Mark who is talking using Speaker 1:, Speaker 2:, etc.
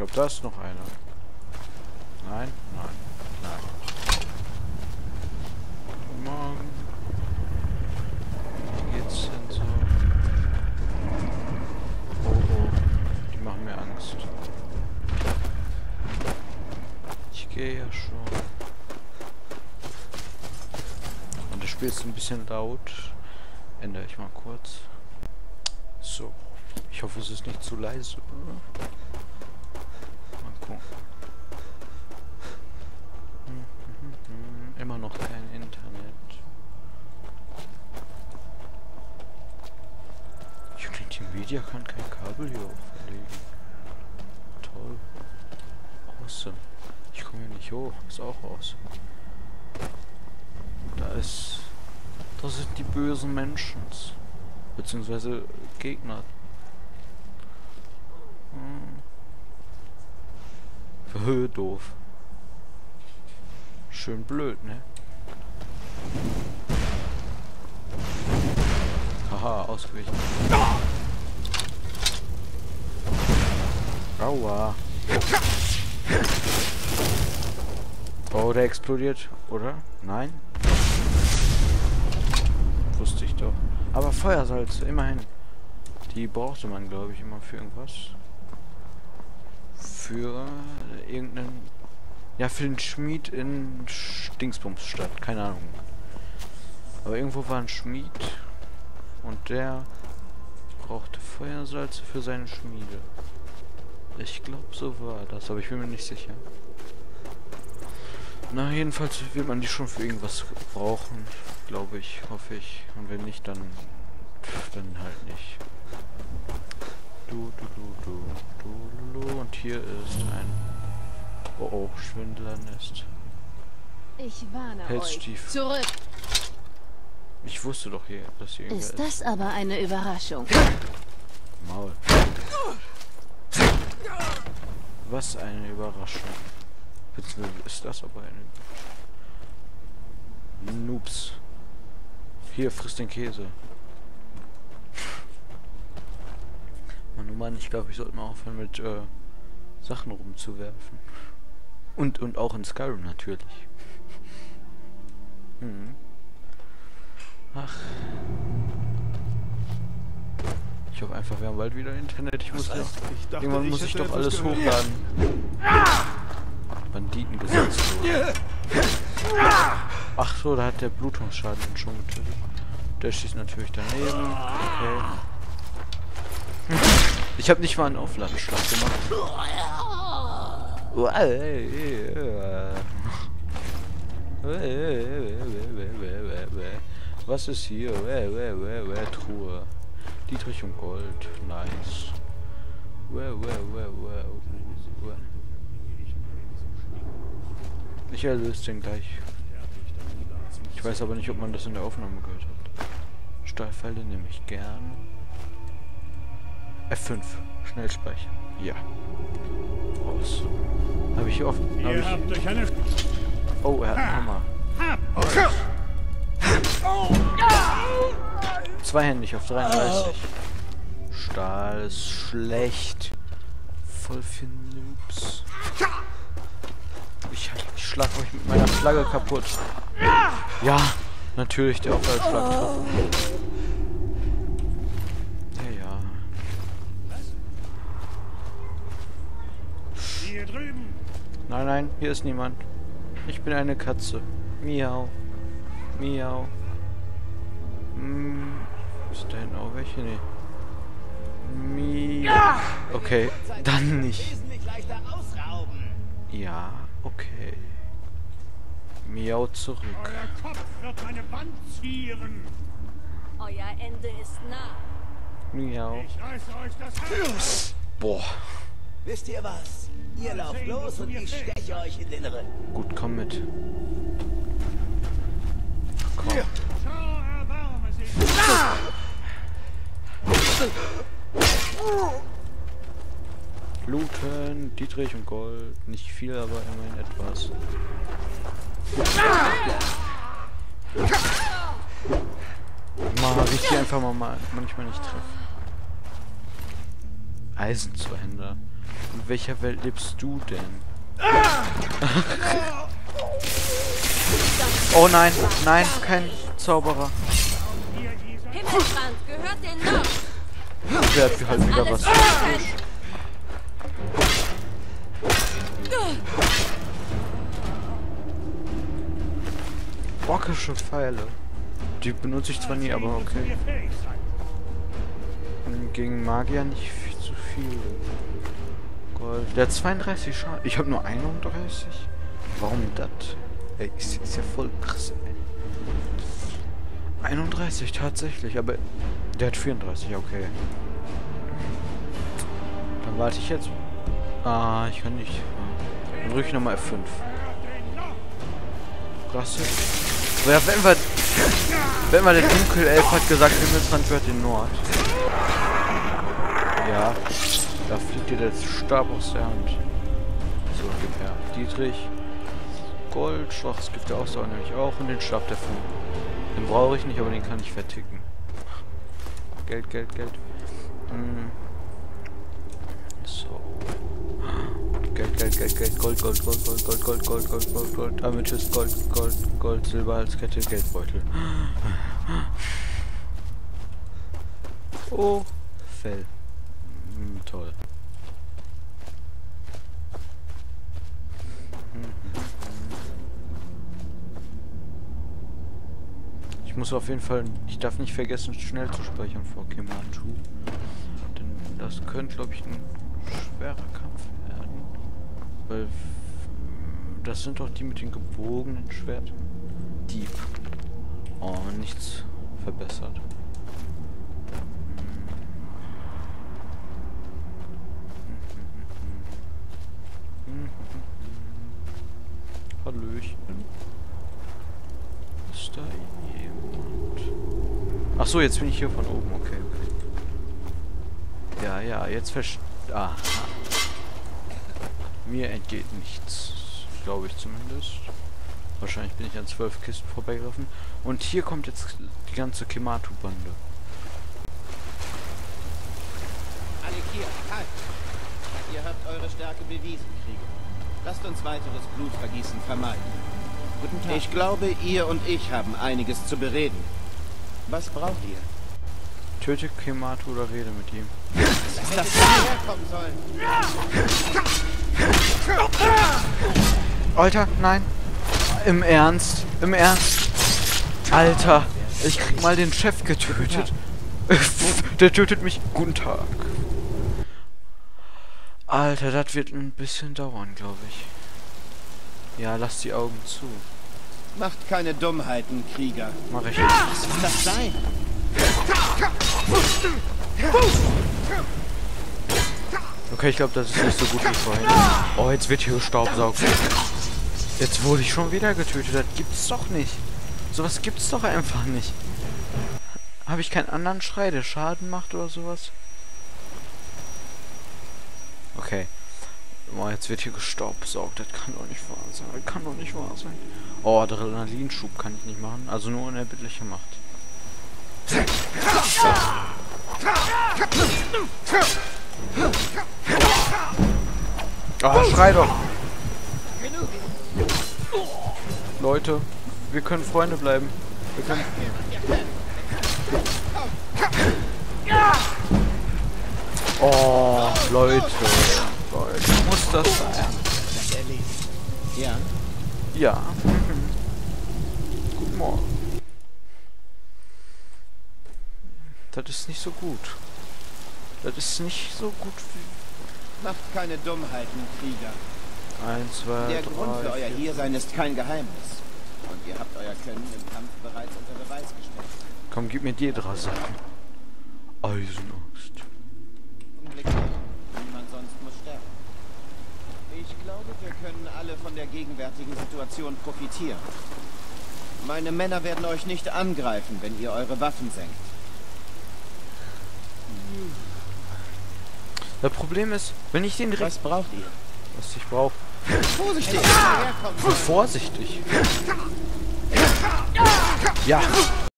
Speaker 1: glaube, da ist noch einer. Nein, nein, nein. Guten Morgen. Wie geht's denn so? Oh, oh. Die machen mir Angst. Ich gehe ja schon. Und das Spiel ist ein bisschen laut. Ändere ich mal kurz. So. Ich hoffe, es ist nicht zu leise. Mal gucken. Immer noch kein Internet. Unity Media kann kein Kabel hier auflegen. Toll. Awesome. Ich komme hier nicht hoch. Ist auch awesome. Das sind die bösen Menschen. Beziehungsweise Gegner. Doof. Schön blöd, ne? Haha, ausgewichen. Aua. Oh, der explodiert, oder? Nein? Wusste ich doch. Aber Feuersalze, immerhin. Die brauchte man, glaube ich, immer für irgendwas. Für irgendeinen... Ja, für den Schmied in Dingsbumsstadt. Keine Ahnung. Aber irgendwo war ein Schmied. Und der brauchte Feuersalze für seine Schmiede. Ich glaube, so war das. Aber ich bin mir nicht sicher. Na, jedenfalls wird man die schon für irgendwas brauchen. Glaube ich, hoffe ich. Und wenn nicht, dann halt nicht. Und hier ist ein... Oh, Schwindlernest.
Speaker 2: Ich warne euch. Zurück!
Speaker 1: Ich wusste doch hier, dass hier irgendwer
Speaker 2: ist. Das aber eine Überraschung.
Speaker 1: Maul. Was eine Überraschung. Beziehungsweise ist das aber eine... Noobs. Hier, frisst den Käse. Mann, oh Mann, ich glaube, ich sollte mal aufhören mit Sachen rumzuwerfen. Und auch in Skyrim natürlich. Ach. Ich hoffe einfach, wir haben bald wieder Internet. Irgendwann muss ich doch alles hochladen. Banditengesetz. Ach so, da hat der Blutungsschaden schon getötet. Der schießt natürlich daneben. Okay. Ich habe nicht mal einen Aufladeschlag gemacht. Was ist hier? Truhe. Dietrich und Gold. Nice. Ich erlöse den gleich. Ich weiß aber nicht, ob man das in der Aufnahme gehört hat. Stahlpfeile nehme ich gern. F5. Schnell speichern. Ja. Aus. Habe ich hier oft. Oh, er hat einen Hammer. Zweihändig auf 33. Stahl ist schlecht. Voll für Noobs. Ich schlag euch mit meiner Flagge kaputt. Ja, natürlich der Aufladeschlag getroffen. Ja.
Speaker 3: Hier drüben.
Speaker 1: Nein, hier ist niemand. Ich bin eine Katze. Miau. Miau. Ist da hinten auch welche? Nee. Miau. Okay, dann nicht. Ja, okay. Miau zurück.
Speaker 3: Euer Kopf wird meine Wand zieren.
Speaker 2: Euer Ende ist nah.
Speaker 1: Miau.
Speaker 3: Ich reiße euch das Herz.
Speaker 1: Boah.
Speaker 4: Wisst ihr was? Ihr lauft los und ich steche euch in den Rippen.
Speaker 1: Gut, komm mit. Komm.
Speaker 3: Schau, erbarme sich.
Speaker 1: Looten, Dietrich und Gold. Nicht viel, aber immerhin etwas. Wie ich die einfach mal manchmal nicht treffe. Eisenzweihander. In welcher Welt lebst du denn? Oh nein, nein, kein Zauberer.
Speaker 2: Himmelbrand gehört den Nord.
Speaker 1: Wer hat halt wieder was? Rockische Pfeile. Die benutze ich zwar nie, aber okay. Gegen Magier nicht viel zu viel. Gold. Der hat 32 Schaden. Ich habe nur 31. Warum das? Ey, ist ja voll krass, ey. 31 tatsächlich, aber der hat 34, okay. Dann warte ich jetzt. Ah, ich kann nicht. Dann drücke ich nochmal F5. Klasse. Ja, wenn wir der Dunkelelf hat gesagt, Himmelsrand gehört in Nord. Ja, da fliegt dir der Stab aus der Hand. So, gib her. Dietrich. Gold, schwaches gibt der Ausdauer nämlich auch und den Stab der Funk. Den brauche ich nicht, aber den kann ich verticken. Geld, Geld, Geld. So. Geld, Geld, Geld, Geld, Gold, Gold, Gold, Gold, Gold, Gold, Gold, Gold, Gold, Gold, Amethyst, Gold, Gold, Gold, Silber, Halskette, Geldbeutel. Oh, Fell. Toll. Ich muss auf jeden Fall, ich darf nicht vergessen, schnell zu speichern vor Kematu. Denn das könnte, glaube ich, ein schwerer Kampf werden. Weil das sind doch die mit den gebogenen Schwertern. Dieb. Oh, nichts verbessert. Hallöchen. Ist da jemand? Ach so, jetzt bin ich hier von oben. Okay, okay. Ja, ja, jetzt aha. Mir entgeht nichts. Glaube ich zumindest. Wahrscheinlich bin ich an 12 Kisten vorbeigelaufen. Und hier kommt jetzt die ganze Kematu-Bande.
Speaker 5: Alle hier, halt! Ihr habt eure Stärke bewiesen, Krieger. Lasst uns weiteres Blutvergießen vermeiden. Guten Tag. Ich glaube, ihr und ich haben einiges zu bereden. Was braucht ihr?
Speaker 1: Töte Kematu oder rede mit ihm.
Speaker 5: Was ist das, wo wir herkommen sollen?
Speaker 1: Alter, nein. Im Ernst? Im Ernst? Alter, ich krieg mal den Chef getötet. Der tötet mich. Guten Tag. Alter, das wird ein bisschen dauern, glaube ich. Ja, lass die Augen zu.
Speaker 5: Macht keine Dummheiten, Krieger.
Speaker 1: Mach ich.
Speaker 5: Was soll das sein?
Speaker 1: Okay, ich glaube, das ist nicht so gut wie vorhin. Oh, jetzt wird hier gestaubsaugt. Jetzt wurde ich schon wieder getötet. Das gibt's doch nicht. Sowas gibt's doch einfach nicht. Habe ich keinen anderen Schrei, der Schaden macht oder sowas? Okay. Oh, jetzt wird hier gestaubsaugt. Das kann doch nicht wahr sein. Das kann doch nicht wahr sein. Oh, Adrenalinschub kann ich nicht machen. Also nur unerbittliche Macht. Oh, schrei doch! Leute, wir können Freunde bleiben. Wir können... Oh, Leute. Leute, muss das sein?
Speaker 5: Ja.
Speaker 1: Ja. Guten Morgen. Das ist nicht so gut. Das ist nicht so gut wie...
Speaker 5: Macht keine Dummheiten, Krieger.
Speaker 1: 1, 2, 3,
Speaker 5: Der Grund für euer
Speaker 1: 4.
Speaker 5: Hiersein ist kein Geheimnis. Und ihr habt euer Können im Kampf bereits unter Beweis gestellt.
Speaker 1: Komm, gib mir die 3 Sachen. Eisenaxt.
Speaker 5: Unglücklich. Niemand sonst muss sterben. Ich glaube, wir können alle von der gegenwärtigen Situation profitieren. Meine Männer werden euch nicht angreifen, wenn ihr eure Waffen senkt.
Speaker 1: Das Problem ist, wenn ich den direkt...
Speaker 5: Was braucht ihr?
Speaker 1: Was ich brauche.
Speaker 5: Vorsichtig!
Speaker 1: Vorsichtig. Ja.